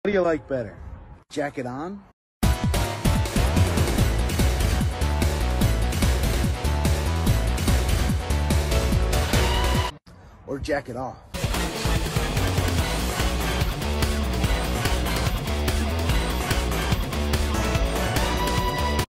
What do you like better? Jacket on? Or jacket off?